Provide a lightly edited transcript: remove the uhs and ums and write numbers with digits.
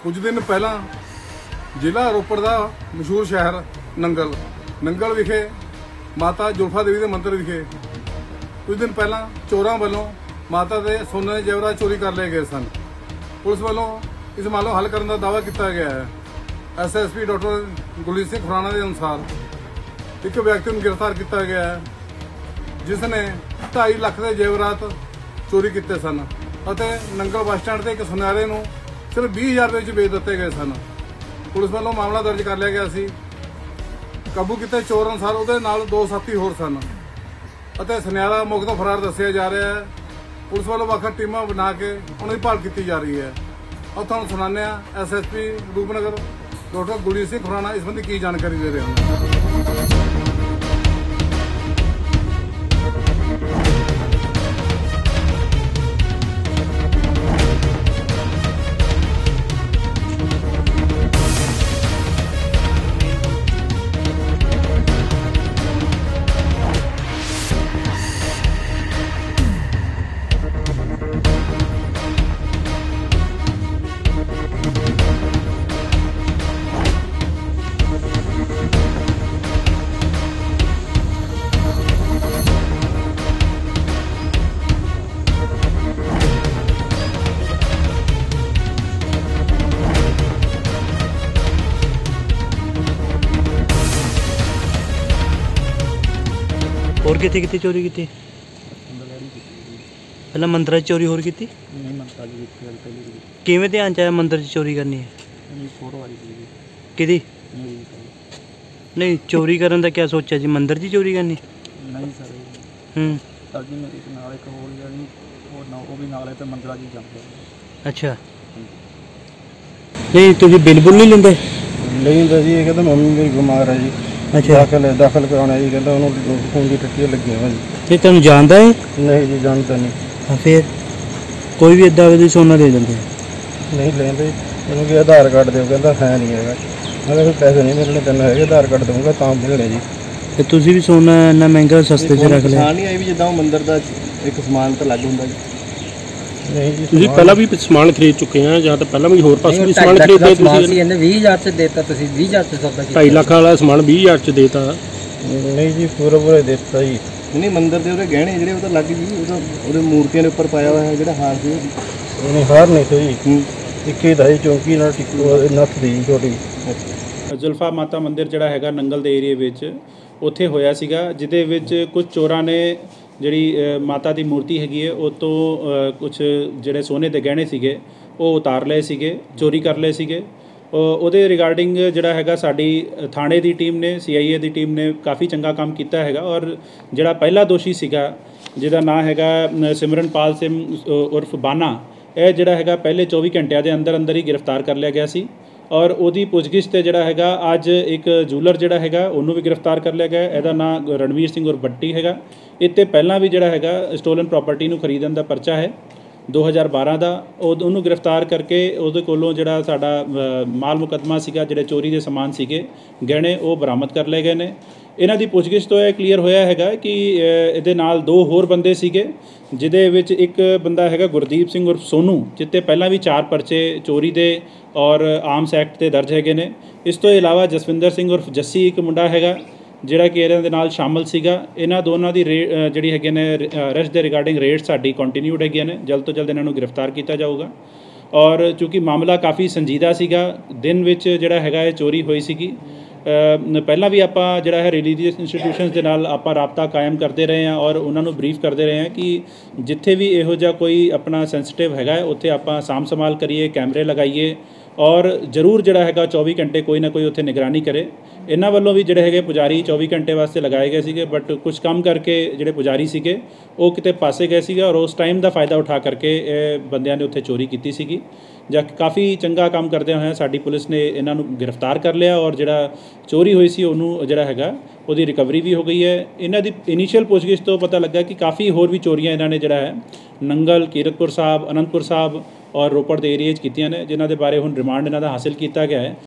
कुछ दिन पहला जिला रोपड़ का मशहूर शहर नंगल विखे माता जुल्फा देवी के मंदिर विखे कुछ दिन पहला चोरों वालों माता के सोने के जेवरात चोरी कर लिए गए सन। पुलिस वालों इस मामले हल करने का दावा किया गया है। SSP डॉक्टर गुरजीत सिंह खुराना के अनुसार एक व्यक्ति को गिरफ्तार किया गया है जिसने 2.5 लाख के जेवरात चोरी किए सन और नंगल बस स्टैंड से एक सुनहरे को सिर्फ 20,000 रुपये बेच दिते गए सन। पुलिस वालों मामला दर्ज कर लिया गया सी। काबू किए चोर अनुसार उसदे नाल 2 साथी होर सन और सुनहरा मौके तो फरार दसिया जा रहा है। पुलिस वालों वक् टीमां बना के उन्हें भाल की जा रही है और तुहानूं सुनाने SSP रूपनगर डॉक्टर गुरजीत सिंह खुराना इस संबंधी की जानकारी दे रहे हैं। और कितने चोरी की? पहला मंदिर चोरी होर की? किवें ध्यान च आया मंदिर चोरी करनी है? कि नहीं चोरी करने का क्या सोचा जी? मंदिर च चोरी करनी? नहीं सर अच्छा नहीं तुम बिल नहीं लेंगे? नहीं जी ये कहते मम्मी मेरी बीमार है जी। अच्छा दाखिल कराना जी कहता उन्होंने खून की टट्टियाँ लगी हैं जी। ये तुम जानता है? नहीं जी जानता नहीं। हाँ फिर कोई भी इदा वे सोना ले लेंगे? नहीं लेंगे उन्होंने आधार कार्ड दो कहता है नहीं है। मैं फिर पैसे नहीं मिलने तेन है आधार कार्ड दूंगा तो मिलने जी। तो तुम भी सोना इन्ना महंगा सस्ते च रख लिया? नहीं आई भी जिदा मंदिर का एक समान तो अलग होंगे जी। नहीं जी ਤੁਸੀਂ ਪਹਿਲਾਂ ਵੀ ਸਮਾਨ ਖਰੀਦ ਚੁੱਕੇ ਆ ਜਾਂ ਤਾਂ ਪਹਿਲਾਂ ਵੀ ਹੋਰ ਪਾਸੇ ਵੀ ਸਮਾਨ ਖਰੀਦਦੇ ਤੁਸੀਂ? ਇਹਨੇ 20,000 ਚ ਦੇਤਾ ਤੁਸੀਂ 20,000 ਚ ਸੌਦਾ ਕੀਤਾ। 2.5 ਲੱਖ ਵਾਲਾ ਸਮਾਨ 20,000 ਚ ਦੇਤਾ? ਨਹੀਂ ਜੀ ਪੂਰਾ ਦਿੱਤਾ ਜੀ। ਨਹੀਂ ਮੰਦਿਰ ਦੇ ਉਹਦੇ ਗਹਿਣੇ ਜਿਹੜੇ ਉਹ ਤਾਂ ਲੱਗ ਜੀ ਉਹਦੇ ਮੂਰਤੀਆਂ ਦੇ ਉੱਪਰ ਪਾਇਆ ਹੋਇਆ ਜਿਹੜਾ ਹਾਰ ਸੀ ਨਹੀਂ ਹਾਰ ਨਹੀਂ ਸੀ ਜੀ। ਇੱਕੇ ਦਾ ਹੀ ਚੌਂਕੀ ਨਾਲ ਟਿੱਕੋ ਨੱਥ ਦੀ ਛੋਟੀ। ਜ਼ੁਲਫਾ ਮਾਤਾ ਮੰਦਿਰ ਜਿਹੜਾ ਹੈਗਾ ਨੰਗਲ ਦੇ ਏਰੀਏ ਵਿੱਚ ਉੱਥੇ ਹੋਇਆ ਸੀਗਾ ਜਿਹਦੇ ਵਿੱਚ ਕੁਝ ਚੋਰਾਂ ਨੇ ਜਿਹੜੀ ਮਾਤਾ ਦੀ ਮੂਰਤੀ ਹੈਗੀ ਹੈ ਉਹ ਤੋਂ ਕੁਝ ਜਿਹੜੇ ਸੋਨੇ ਦੇ ਗਹਿਣੇ ਸੀਗੇ ਉਹ ਉਤਾਰ ਲਏ ਸੀਗੇ, ਚੋਰੀ ਕਰ ਲਏ ਸੀਗੇ। ਉਹਦੇ ਰਿਗਾਰਡਿੰਗ ਜਿਹੜਾ ਹੈਗਾ ਸਾਡੀ ਥਾਣੇ ਦੀ ਟੀਮ ਨੇ CIA ਦੀ ਟੀਮ ਨੇ ਕਾਫੀ ਚੰਗਾ ਕੰਮ ਕੀਤਾ ਹੈਗਾ ਔਰ ਜਿਹੜਾ ਪਹਿਲਾ ਦੋਸ਼ੀ ਸੀਗਾ ਜਿਹਦਾ ਨਾਂ ਹੈਗਾ ਸਿਮਰਨਪਾਲ ਸਿੰਘ ਉਰਫ ਬਾਨਾ, ਇਹ ਜਿਹੜਾ ਹੈਗਾ ਪਹਿਲੇ 24 ਘੰਟਿਆਂ ਦੇ ਅੰਦਰ ਹੀ ਗ੍ਰਿਫਤਾਰ ਕਰ ਲਿਆ ਗਿਆ ਸੀ ਔਰ ਉਹਦੀ ਪੁੱਛਗਿੱਛ ਤੇ ਜਿਹੜਾ ਹੈਗਾ ਅੱਜ ਇੱਕ ਜੂਲਰ ਜਿਹੜਾ ਹੈਗਾ ਉਹਨੂੰ ਵੀ ਗ੍ਰਿਫਤਾਰ ਕਰ ਲਿਆ ਗਿਆ। ਇਹਦਾ ਨਾਂ ਰਣਵੀਰ ਸਿੰਘ ਉਰਫ ਬੱਟੀ ਹੈਗਾ। ਇਹ 'ਤੇ ਪਹਿਲਾਂ ਵੀ ਜਿਹੜਾ ਹੈਗਾ ਸਟੋਲਨ ਪ੍ਰੋਪਰਟੀ ਨੂੰ ਖਰੀਦਣ ਦਾ ਪਰਚਾ ਹੈ 2012 ਦਾ। ਉਹਨੂੰ ਗ੍ਰਿਫਤਾਰ ਕਰਕੇ ਉਹਦੇ ਕੋਲੋਂ ਜਿਹੜਾ ਸਾਡਾ ਮਾਲ ਮੁਕੱਦਮਾ ਸੀਗਾ ਜਿਹੜੇ ਚੋਰੀ ਦੇ ਸਮਾਨ ਸੀਗੇ ਗਹਿਣੇ ਉਹ ਬਰਾਮਦ ਕਰ ਲਏ ਗਏ ਨੇ। ਇਹਨਾਂ ਦੀ ਪੁੱਛਗਿੱਛ ਤੋਂ ਇਹ ਕਲੀਅਰ ਹੋਇਆ ਹੈਗਾ ਕਿ ਇਹਦੇ ਨਾਲ 2 ਹੋਰ ਬੰਦੇ ਸੀਗੇ ਜਿਹਦੇ ਵਿੱਚ ਇੱਕ ਬੰਦਾ ਹੈਗਾ ਗੁਰਦੀਪ ਸਿੰਘ ਉਰਫ ਸੋਨੂ ਜਿੱਤੇ ਪਹਿਲਾਂ ਵੀ 4 ਪਰਚੇ ਚੋਰੀ ਦੇ ਔਰ ਆਰਮਸ ਐਕਟ 'ਤੇ ਦਰਜ ਹੈਗੇ ਨੇ। ਇਸ ਤੋਂ ਇਲਾਵਾ ਜਸਵਿੰਦਰ ਸਿੰਘ ਉਰਫ ਜੱਸੀ ਇੱਕ ਮੁੰਡਾ ਹੈਗਾ ਜਿਹੜਾ ਕਿ ਇਹਨਾਂ ਦੇ ਨਾਲ ਸ਼ਾਮਲ ਸੀਗਾ। ਇਹਨਾਂ ਦੋਨਾਂ ਦੀ ਜਿਹੜੀ ਹੈਗੇ ਨੇ ਅਰੈਸਟ ਦੇ ਰਿਗਾਰਡਿੰਗ ਰੇਡ ਸਾਡੀ ਕੰਟੀਨਿਊਡ ਹੈਗੀਆਂ ਨੇ। ਜਲਦ ਤੋਂ ਜਲਦ ਇਹਨਾਂ ਨੂੰ ਗ੍ਰਿਫਤਾਰ ਕੀਤਾ ਜਾਊਗਾ ਔਰ ਚੂँकि ਮਾਮਲਾ ਕਾਫੀ ਸੰਜੀਦਾ ਸੀਗਾ ਦਿਨ ਵਿੱਚ ਜਿਹੜਾ ਹੈਗਾ ਇਹ ਚੋਰੀ ਹੋਈ ਸੀਗੀ। ਪਹਿਲਾਂ ਵੀ ਆਪਾਂ ਜਿਹੜਾ ਹੈ ਰਿਲੀਜੀਅਸ ਇੰਸਟੀਟਿਊਸ਼ਨਸ ਦੇ ਨਾਲ ਆਪਾਂ ਰਾਬਤਾ ਕਾਇਮ ਕਰਦੇ ਰਹੇ ਹਾਂ ਔਰ ਉਹਨਾਂ ਨੂੰ ਬਰੀਫ ਕਰਦੇ ਰਹੇ ਹਾਂ ਕਿ ਜਿੱਥੇ ਵੀ ਇਹੋ ਜਿਹਾ ਕੋਈ ਆਪਣਾ ਸੈਂਸਿਟਿਵ ਹੈਗਾ ਉੱਥੇ ਆਪਾਂ ਸਾਂਭ ਸੰਭਾਲ ਕਰੀਏ, ਕੈਮਰੇ ਲਗਾਈਏ ਔਰ ਜ਼ਰੂਰ ਜਿਹੜਾ ਹੈਗਾ 24 ਘੰਟੇ ਕੋਈ ਨਾ ਕੋਈ ਉੱਥੇ ਨਿਗਰਾਨੀ ਕਰੇ। ਇਹਨਾਂ ਵੱਲੋਂ ਵੀ ਜਿਹੜੇ ਹੈਗੇ ਪੁਜਾਰੀ 24 ਘੰਟੇ ਵਾਸਤੇ ਲਗਾਏ ਗਏ ਸੀਗੇ ਬਟ ਕੁਝ ਕੰਮ ਕਰਕੇ ਜਿਹੜੇ ਪੁਜਾਰੀ ਸੀਗੇ ਉਹ ਕਿਤੇ ਪਾਸੇ ਗਏ ਸੀਗੇ ਔਰ ਉਸ ਟਾਈਮ ਦਾ ਫਾਇਦਾ ਉਠਾ ਕਰਕੇ ਇਹ ਬੰਦਿਆਂ ਨੇ ਉੱਥੇ ਚੋਰੀ ਕੀਤੀ ਸੀਗੀ। ਜਾਂ ਕਾਫੀ ਚੰਗਾ ਕੰਮ ਕਰਦਿਆਂ ਹੋਇਆਂ ਸਾਡੀ ਪੁਲਿਸ ਨੇ ਇਹਨਾਂ ਨੂੰ ਗ੍ਰਿਫਤਾਰ ਕਰ ਲਿਆ ਔਰ ਜਿਹੜਾ ਚੋਰੀ ਹੋਈ ਸੀ ਉਹਨੂੰ ਜਿਹੜਾ ਹੈਗਾ ਉਹਦੀ ਰਿਕਵਰੀ ਵੀ ਹੋ ਗਈ ਹੈ। ਇਹਨਾਂ ਦੀ ਇਨੀਸ਼ੀਅਲ ਪੁੱਛਗਿੱਛ ਤੋਂ ਪਤਾ ਲੱਗਾ ਕਿ ਕਾਫੀ ਹੋਰ ਵੀ ਚੋਰੀਆਂ ਇਹਨਾਂ ਨੇ ਜਿਹੜਾ ਹੈ ਨੰਗਲ, ਕੀਰਤਪੁਰ ਸਾਹਿਬ, ਅਨੰਦਪੁਰ ਸਾਹਿਬ ਔਰ ਰੋਪੜ ਦੇ ਏਰੀਏ 'ਚ ਕੀਤੀਆਂ ਨੇ ਜਿਨ੍ਹਾਂ ਦੇ ਬਾਰੇ ਹੁਣ ਰਿਮਾਂਡ ਇਹਨਾਂ ਦਾ ਹਾਸਿਲ ਕੀਤਾ ਗਿਆ ਹੈ।